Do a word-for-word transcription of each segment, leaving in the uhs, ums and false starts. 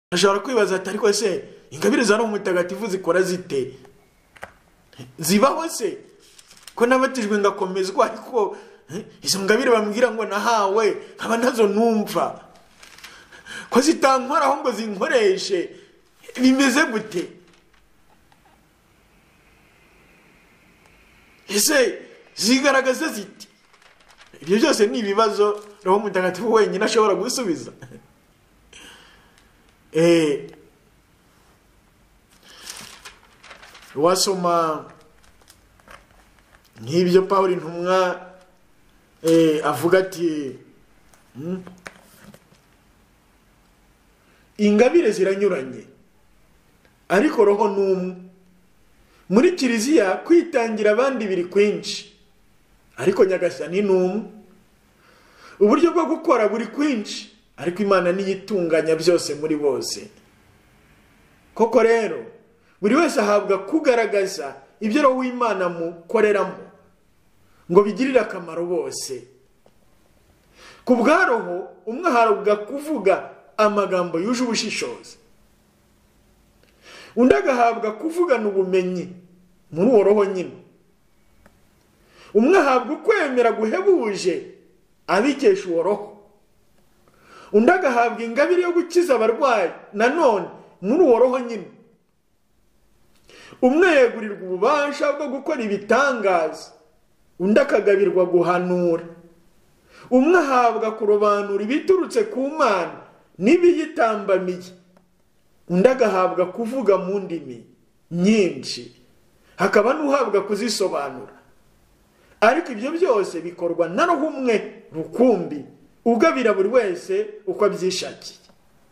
ashobora kwibaza ati ariko se ingabire za Roho Mutagatifu zikora zite? Zibaho se ko nabatijwe ngakomezwa ariko izo ngabire bambwira ngo nahawe nkaba nazo numva ko zitankora aho ngo zinkoreshe bimeze gute? Ese zigaragaza ziti? Ibyo byose ni ibibazo Roho Mutagatifu wenyine ashobora gusubiza. eh wasoma nk'ibyo Pawulo intumwa eh avuga ati hmm? ingabire ziranyuranye ariko roho numwe. Muri kiliziya kwitangira abandi biri kwinshi ariko Nyagasani numwe. Uburyo bwo gukora buri kwinshi ariko Imana niyo itunganya byose muri bose. Koko rero buri wese ahabwa kugaragaza ibyo Roho w'Imana mukoreramo ngo bigirire akamaro bose. Ku bwa Roho umwe ahabwa kuvuga amagambo yuje ubushishozi, undi agahabwa kuvugana ubumenyi muri uwo Roho nyine. Umwe ahabwa kwemera guhebuje abikesha uwo Roho, undi agahabwa ingabire yo gukiza abarwayi nanone muri uwo Roho nyine. Umwe yegurirwa ububasha bwo gukora ibitangaza, undi akagabirwa guhanura. Umwe ahabwa kurobanura ibiturutse ku Mana n'ibiyitambamiye, undi agahabwa kuvuga mu ndimi nyinshi, hakaba n'uhabwa kuzisobanura. Ariko ibyo byose bikorwa na Roho umwe rukumbi ugabira buri wese uko abyishakiye.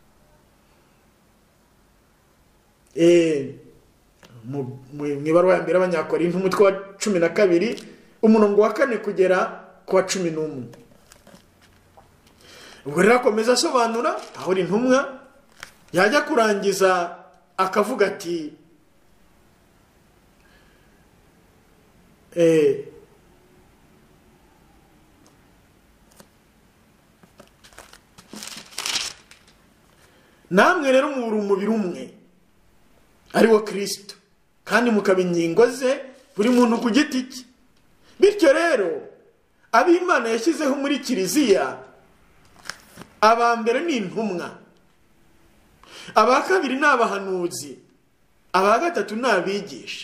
Eh mu ibaruwa ya mbere y'Abanyakorinto umutwe wa cumi na kabiri umurongo wa kane kugera ku wa cumi n'umwe. Ubwo rero akomeza asobanura aho intumwa yajya kurangiza akavuga ati eh namwe rero muri umubiri umwe ari wo Kristo kandi mukaba ingingo ze buri muntu ku giti cye. Bityo rero ab'Imana yashyizeho muri kiliziya, aba mbere ni intumwa, aba kabiri ni abahanuzi, aba gatatu ni abigisha,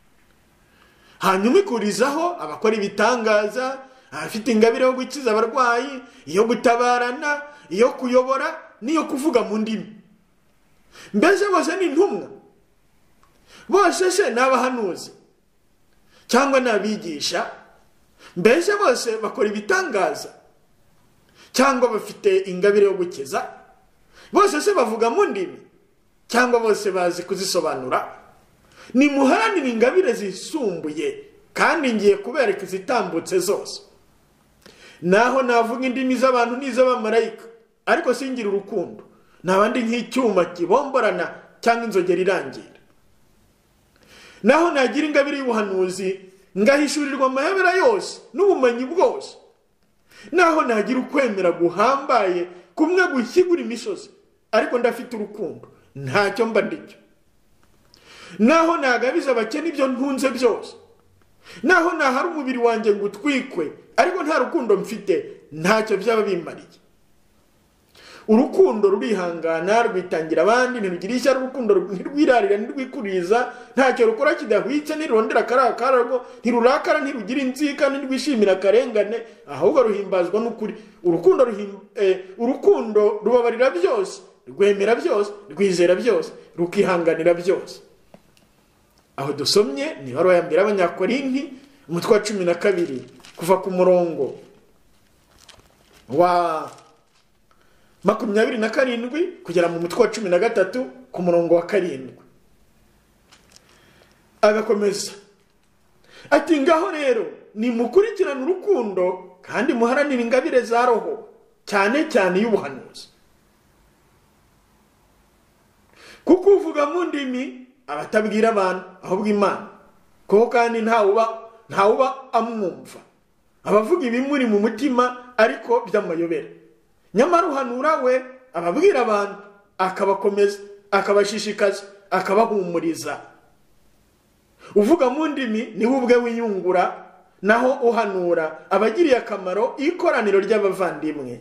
hanyuma ikurizaho abakora ibitangaza, abafite ingabire yo gukiza abarwayi, iyo gutabarana, iyo kuyobora n'iyo kuvuga mu ndimi. Mbese bose ni intumwa? Bose se ni abahanuzi cyangwa ni abigisha? Mbese bose bakora ibitangaza cyangwa bafite ingabire yo gukiza? Bose se bavuga mu ndimi cyangwa bose bazi kuzisobanura? Nimuharanire ingabire zisumbuye kandi ngiye kubereka izitambutse zose. Naho navuga indimi z'abantu n'iz'abamarayika ariko singira urukundo, nabandi nk'icyuma kibomborana cyangwa inzogera irangira. Naho nagira ingabire y'ubuhanuzi ngahishurirwa amayobera yose n'ubumenyi bwose, naho nagira ukwemera guhambaye kumwe gushyigura imisozi ariko ndafite urukundo, ntacyo mba ndicyo. Naho nagabiza abakene ibyo ntunze byose, naho nahari umubiri wanjye ngo utwikwe ariko nta rukundo mfite, ntacyo byaba bimariye. Urukundo rurihangana, rwitangira abandi, ntirugira ishyari. Urukundo ntirwirarira, ntirwikuriza, ntacyo rukora kidahwitse, ntirondera akarakara, ntirurakara, ntirugira inzika, ntirwishimira akarengane, ahubwo ruhimbazwa n'ukuri. Urukundo eh, urukundo rubabarira byose, rwemera byose, rwizera byose, rukihanganira byose. Aho dusomye ni ibaruwa ya mbere y'Abanyakorinto umutwe wa cumi na kabiri kuva ku murongo wa makumyabiri na karindwi kugera mu mutwe wa cumi na gatatu ku murongo wa karindwi. Agakomeza ati ngaho rero nimukurikirane urukundo kandi muharanire ingabire za Roho, cyane cyane y'ubuhanuzi, kuko uvuga mu ndimi abatabwira abantu ahubwo Imana, kuko kandi ntawuba ntawuba amwumva. Abavuga ibimuri mu mutima ariko by'amayobera, nyamara uhanura we ababwira abantu akabakomeza, akabashishikaza, akabahumuriza. Uvuga mu ndimi niwe ubwe wiyungura, naho uhanura abagiriye akamaro ikoraniro ry'abavandimwe.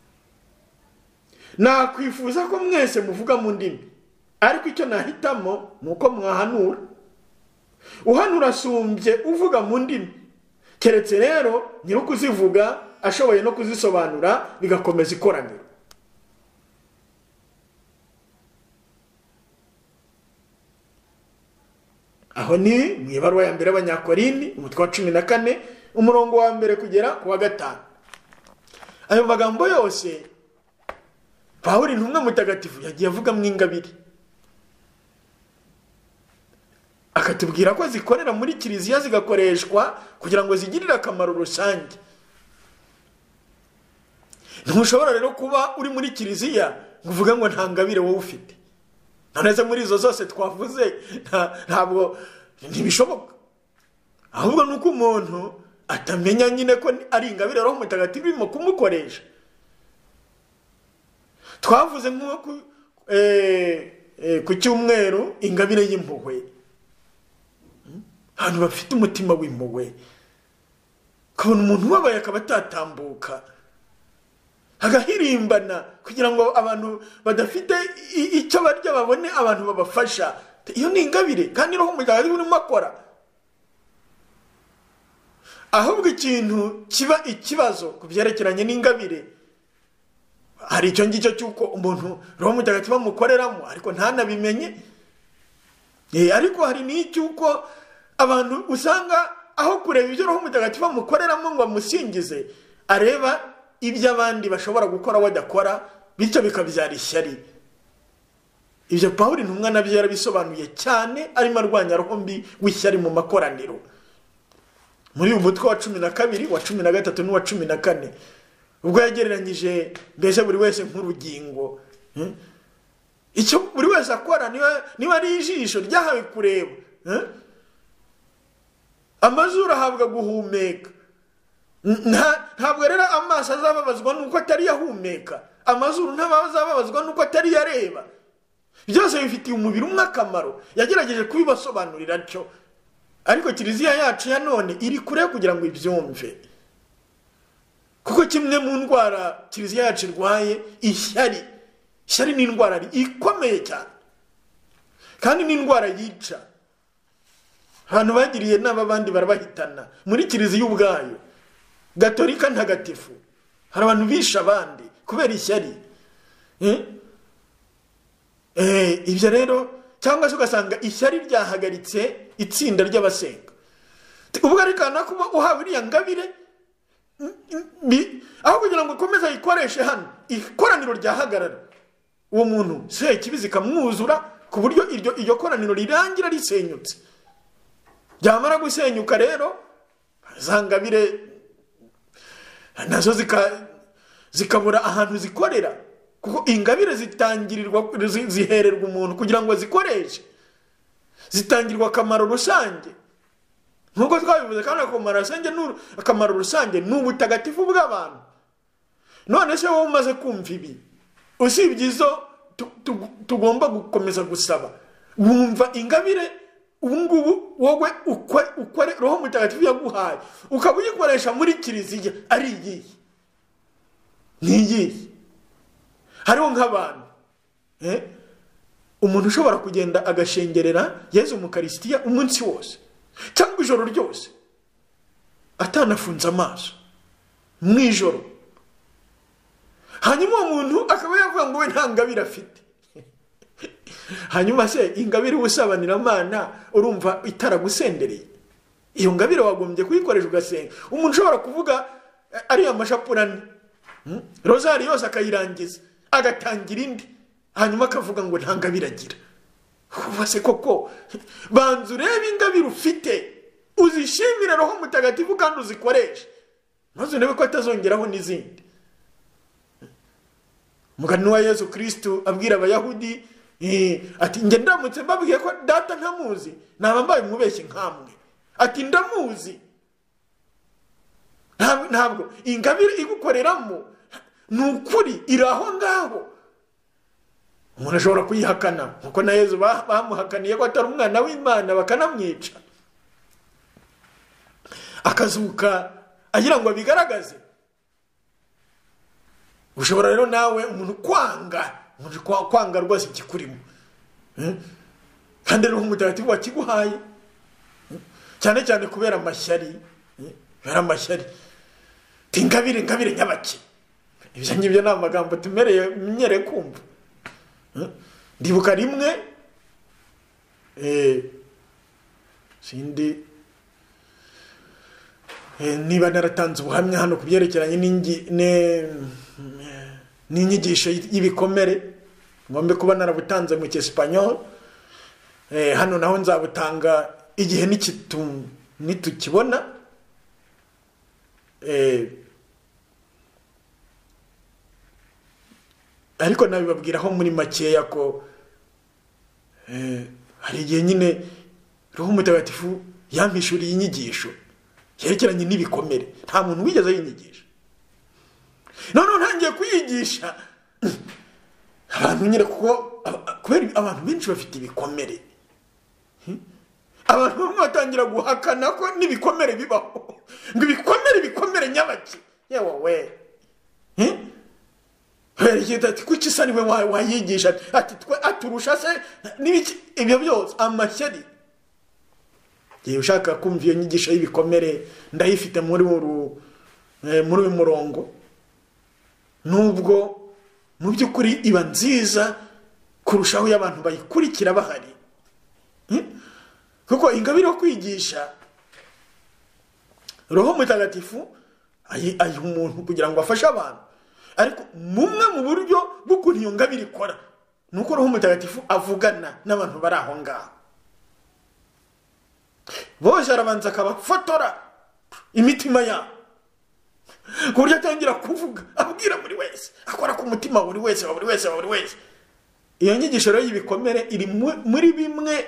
Nakwifuza ko mwese muvuga mu ndimi, ariko icyo nahitamo nuko mwahanura. Uhanura asumbye uvuga mu ndimi, keretse rero nyiri kuzivuga ashoboye no kuzisobanura bigakomeza ikoraniro. Aho ni mu ibaruwa ya mbere y'Abanyakorinti umutwe wa cumi na kane umurongo wa mbere kugera ku wa gatanu. Ayo magambo yose Pawulo intumwa mutagatifu yagiye avuga mu Ingabire, akatubwira ko zikorera muri kiliziya zigakoreshwa kugira ngo zigirire akamaro rusange. Ntushobora rero kuba uri muri kiliziya ngo uvuge ngo nta ngabire wowe ufite. Nonese muri izo zose twavuze ntabwo ntibishoboka. Ahubwo nuko umuntu atamenya nyine ko ari ingabire Roho Mutagatifu irimo kumukoresha. Twavuze nko ku eh, eh, ku cyumweru ingabire y'impuhwe. Abantu bafite umutima w'impuhwe, kabona umuntu wabaye akabatatambuka, agahirimbana kugira ngo abantu badafite icyo barya babone abantu babafasha. Iyo ni ingabire kandi Roho Mutagatifu urimo akora. Ahubwo ikintu kiba ikibazo ku byerekeranye n'ingabire, hari icyo ngicyo cyuko umuntu Roho Mutagatifu amukoreramo ariko ntanabimenye. Eh ariko hari n'icyuko abantu usanga aho kureba ibyo Roho Mutagatifu amukoreramo ngo amusingize, areba ibyo abandi bashobora gukora badakora, bityo bikabyara ishyari. Ibyo Pawulo intumwa nabyo yarabisobanuye cyane, arimo arwanya roho mbi w'ishyari mu makoraniro. Muri uyu mutwe wa cumi na kabiri, wa cumi na gatatu n'uwa cumi na kane, ubwo yagereranyije mbese buri wese nk'urugingo. Hmm? Icyo buri wese akora niba niba ari ijisho ryahawe kureba, hmm? Amazuru ahabwa guhumeka. Ntabwo rero amaso azababazwa nuko atari yahumeka, amazuru ntabazababazwa nuko atari yareba. Byose bifitiye umubiri umwe akamaro. Yagerageje kubibasobanurira cyo, ariko kiliziya yacu ya none iri kure kugira ngo ibyumve. Kuko kimwe mu ndwara kiliziya yacu irwaye ishyari. Ishyari ni indwara ikomeye cyane, kandi ni indwara yica. Abantu bagiriye n'abandi barabahitana muri kiliziya ubwayo Gatolika ntagatifu. Hari abantu bisha abandi kubera ishyari. Eh? Eh, ibyo rero cyangwa se ugasanga ishyari ryahagaritse itsinda ry'abasenga. Ubwo arikana kuba uhawe iriya ngabire, aho kugira ngo ukomeze ayikoreshe hano, ikoraniro ryahagarara, uwo muntu se kibizi kamwuzura ku buryo iryo iryo koraniro rirangira risenyutse. Byamara gusenyuka rero za ngabire nazo zika zikabura ahantu zikorera, kuko ingabire zitangirirwa zihererwa umuntu kugira ngo zikoreshe, zitangirwa akamaro rusange. Nkuko twabivuze kandi akamaro rusange n'uru akamaro rusange n'ubutagatifu bw'abantu. None se wowe umaze kumva ibi, usibye izo tugomba gukomeza gusaba, wumva ingabire ubungubu wowe ukore Roho Mutagatifu yaguhaye ukaba uyikoresha muri kiliziya ari iyihe? Ni iyihe? Hariho nk'abantu eh umuntu ushobora kugenda agashengerera Yezu mu Karisitiya umunsi wose cyangwa ijoro ryose atanafunze amaso mu ijoro, hanyuma uwo muntu akaba yavuga ngo we nta ngabire afite. Hanyuma se ingabire usabanira Imana urumva itaragusendereye? Iyo ngabire wagombye kuyikoresha ugasenga. Umuntu ushobora kuvuga ari amashapurane hmm? Rozari yose akayirangiza agatangira indi, hanyuma akavuga ngo nta ngabire agira. Ubase koko banza urebe ingabire ufite, uzishimire Roho Mutagatifu kandi uzikoreshe, maze urebe ko atazongeraho n'izindi. Mugani wa Yesu Kristo abwira Abayahudi eh ati nge ndamutse mbabwiye ko data ntamuzi naba mbaye umubeshyi nkamwe. Ati ndamuzi. Ntabwo ingabire igukoreramo nukuri iraho ngaho. umuntu ashobora kuyihakana kuko na Yezu bamuhakaniye ko atari umwana w'Imana bakanamwica, akazuka agira ngo abigaragaze. Ushobora rero nawe umuntu kwanga, umuntu kwanga rwose ikikurimo, kandi Roho Mutagatifu wakiguhaye, cyane cyane kubera amashyari, kubera amashyari. Ingabire, ingabire nyabaki, ibyo ngibyo ni amagambo tumereye menyere kumva. Ndibuka rimwe eh sindi eh niba naratanze ubuhamya hano kubyerekeranye n'ingi ne n'inyigisho y'ibikomere, ngombe kuba narabutanze mu cyesipanyol. Eh hano naho nzabutanga igihe n'ikitu nitukibona. Eh ariko nabibabwiraho muri makeya ko eh hari igihe nyine Roho Mutagatifu yampishuriye inyigisho yerekeranye n'ibikomere, nta muntu wigeze yinyigisha. None ntangiye kuyigisha abantu nyine kuko kubera abantu benshi bafite ibikomere, abantu bamwe batangira guhakana ko n'ibikomere bibaho, ngo ibikomere bikomere nyabaki. Yewe we eh Herigita ati kuki sani we wayigisha ati twe aturusha se nibiki ibyo byose amashyari. Giye ushaka kumva iyo nyigisho y'ibikomere ndayifite muri uru muri uyu murongo, nubwo mu by'ukuri iba nziza kurushaho y'abantu bayikurikira bahari, kuko ingabire yo kwigisha Roho Mutagatifu ayi ayi umuntu kugira ngo afashe abantu. Ariko mumwe mu buryo bw'ukuntu iyo ngabire ikora nuko Roho Mutagatifu avugana n'abantu bari aho ngaho. Bose arabanza akabafotora imitima yabo ku buryo atangira kuvuga abwira buri wese, akora ku mutima buri wese buri wese buri wese. Iyo nyigisho rero y'ibikomere iri muri bimwe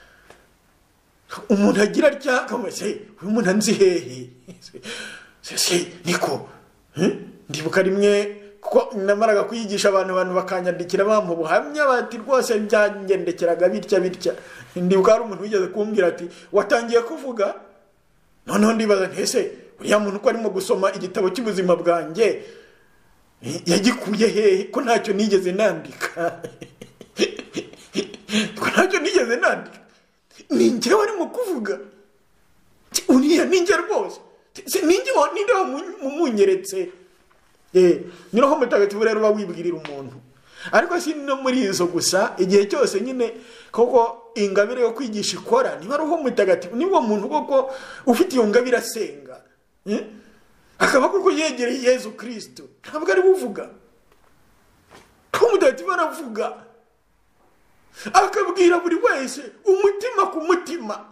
umuntu agira rya kamase uyu muntu anzi hehe se niko ndibuka rimwe ko namaraga kuyigisha abantu abantu bakanyandikira bampa ubuhamya bati rwose byangendekeraga bitya bitya. Ndibuka hari umuntu wigeze kumbwira ati watangiye kuvuga, noneho ndibaza ntese uriya muntu ko arimo gusoma igitabo cy'ubuzima bwanjye yagikuye hehe ko ntacyo nigeze nandika ko ntacyo nigeze nandika. Ni njyewe arimo kuvuga uriya ni njye rwose ni njye ninde wamunyeretse. Eh ni Roho Mutagatifu rero bawibwirira umuntu. Ariko si no muri izo gusa, igihe cyose nyine koko ingabire yo kwigisha ikora niba Roho Mutagatifu niwo muntu koko ufite iyo ngabire asenga, eh akaba kuko yegereye Yezu Kristo, ntabwo ari buvuga. Roho Mutagatifu aravuga akabwira buri wese umutima ku mutima.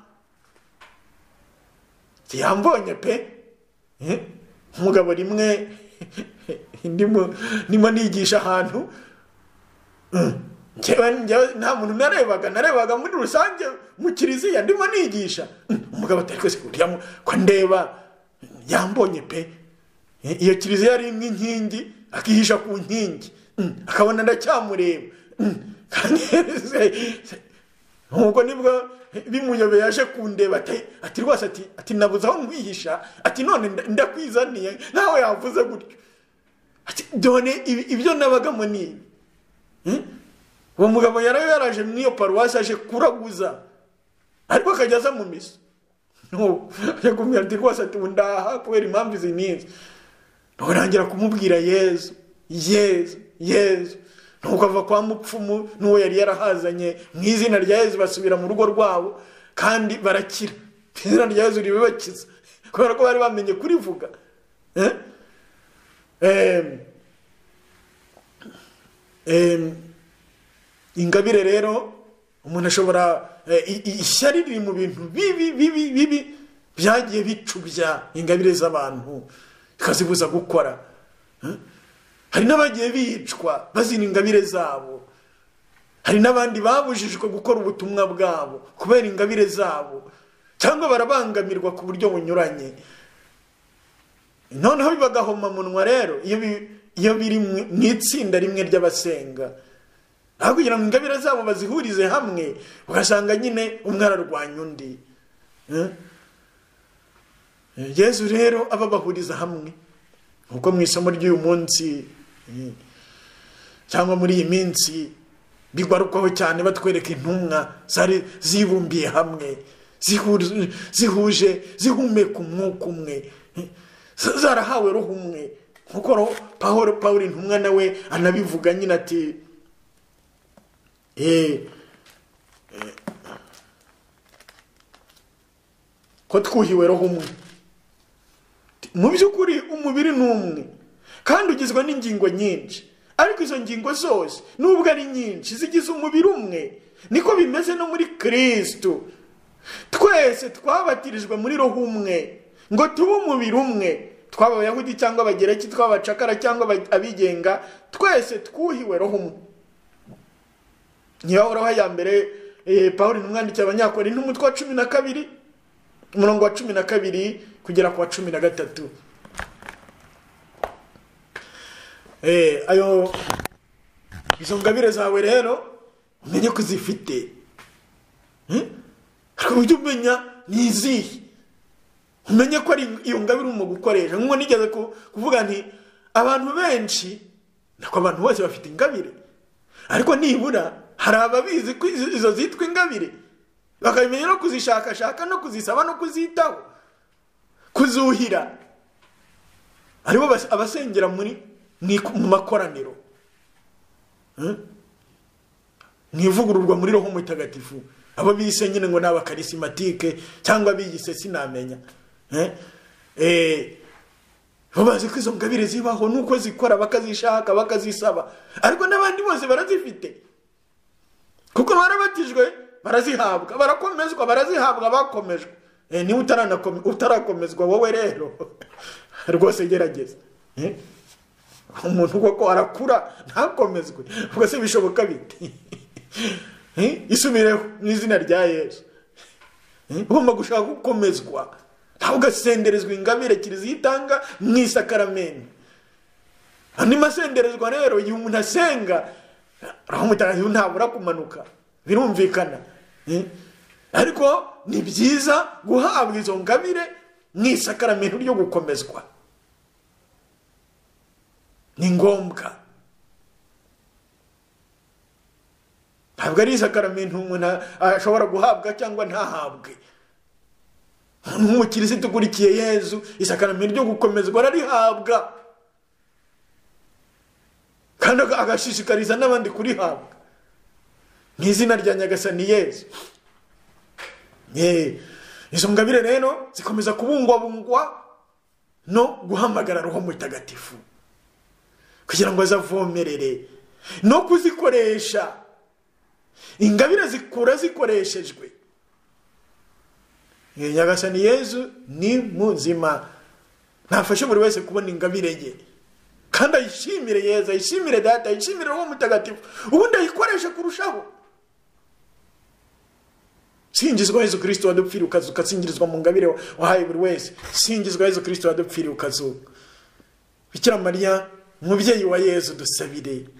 Yambonye pe eh umugabo rimwe ndimo nimo nigisha ahantu, ngewe nta muntu narebaga narebaga muri rusange mu kiliziya ndimo nigisha. Umugabo atari kwese kuriya ko ndeba yambonye pe, iyo kiliziya ari nk'inkingi akihisha ku nkingi akabona ndacyamureba, kandi nubwo nibwo bimuyobeye yaje kundeba ati ati rwose ati ati nabuze aho nkwihisha, ati none ndakwizaniye nawe yavuze gutyo. Ati done ibyo nabagamo ni uwo mugabo yarayo yaraje mu iyo paruwasi aje kuraguza, ariko akajyaza mu misa. No yakumira ati rwose ati ndaha kubera impamvu izi nizi. Nturangira kumubwira Yezu Yezu Yezu, nuko ava kwa mupfumu n'uwo yari yarahazanye mu izina rya Yezu basubira mu rugo rwabo kandi barakira. Izina rya Yezu ribibakiza kubera ko bari bamenye kurivuga. Eh em em ingabire rero umuntu ashobora ishyari riri mu bintu bibi bibi bibi byagiye bicubya ingabire z'abantu ikazibuza gukora. Hari n'abagiye bicwa bazina ingabire zabo, hari n'abandi babujijwe gukora ubutumwa bwabo kubera ingabire zabo, cyangwa barabangamirwa ku buryo bunyuranye. Noneho bibagahoma munwa rero iyo iyo biri mu itsinda rimwe ry'abasenga, aho kugira ngo ingabire zabo bazihurize hamwe ugasanga nyine umwe ararwanya undi. Yesu rero ababahuriza hamwe nkuko mu isomo ry'uyu munsi cyangwa muri iyi minsi bigarukaho cyane batwereka intumwa zari zibumbiye hamwe zihuje zihumeka umwuka umwe zarahawe roho umwe nkuko Pawulo Pawulo intumwa nawe anabivuga nyine ati eh ko twuhiwe roho umwe. Mu by'ukuri umubiri n'umwe kandi ugizwe n'ingingo nyinshi, ariko izo ngingo zose nubwo ari nyinshi zigize umubiri umwe, niko bimeze no muri Kristo. Twese twabatirijwe muri roho umwe ngo tube umubiri umwe, twaba Abayahudi cyangwa Abagereki, twaba abacakara cyangwa abigenga, twese twuhiwe roho umwe. Niyo roho ya mbere eh, Pawulo n'umwanditsi Abanyakorinto umutwe wa cumi na kabiri umurongo wa cumi na kabiri kugera ku wa cumi na gatatu. Eh ayo izo ngabire zawe rero umenye ko zifite. Hmm? Ariko ujye umenya ni izihe. Umenye ko ari iyo ngabire mu gukoresha. Nko nigeze kuvuga nti abantu benshi nako abantu bose bafite ingabire. Ariko nibura hari ababizi ko izo zitwa ingabire. Bakayimenya no kuzishaka shaka no kuzisaba no kuzitaho. Kuzuhira. Aribo abasengera muri mu makoraniro. Hmm? Mwivugururwa muri Roho Mutagatifu. Abo bise nyine ngo naba karismatike cyangwa biyise sinamenya. Eh? Eh babazi ko izo ngabire zibaho nuko zikora bakazishaka bakazisaba. Ariko n'abandi bose barazifite. Kuko barabatijwe barazihabwa, barakomezwa barazihabwa bakomejwe. Eh ni utaranakomezwa utarakomezwa wowe rero. Rwose gerageza. Eh? Umuntu koko arakura ntakomezwe. Ubwo se bishoboka bite? Eh? Isumireho mu izina rya Yesu. Eh? Ugomba gushaka gukomezwa. Ntabwo gasenderezwa ingabire kirizitanga mu isakaramento. Andi masenderezwa rero iyo umuntu asenga Roho Mutagatifu ntabura kumanuka. Birumvikana. Eh? Ariko ni byiza guhabwa izo ngabire mu isakaramento ryo gukomezwa. Ni ngombwa. Ntabwo ari isakaramento umuntu ashobora guhabwa cyangwa ntahabwe. Nk'umukirisitu ukurikiye Yesu isakaramento ryo gukomezwa ararihabwa. Kandi agashishikariza n'abandi kurihabwa. N'izina rya Nyagasani Yesu. Eh, izo ngabire rero zikomeza kubungwabungwa no guhamagara Roho Mutagatifu kugira ngo azavomerere no kuzikoresha. Ingabire zikura zikoreshejwe. Eh, Nyagasani Yesu ni muzima. Nafashe buri wese kubona ingabire ye. Kandi ayishimire Yesu, ayishimire Data, ayishimire Roho Mutagatifu. Ubundi ayikoresha kurushaho. Singizwa Yesu Kristo wadupfira ukazuka, singirizwa mu ngabire wahaye buri wese. Singizwa Yesu Kristo wadupfira ukazuka. Bikira Mariya umubyeyi wa Yesu dusabire.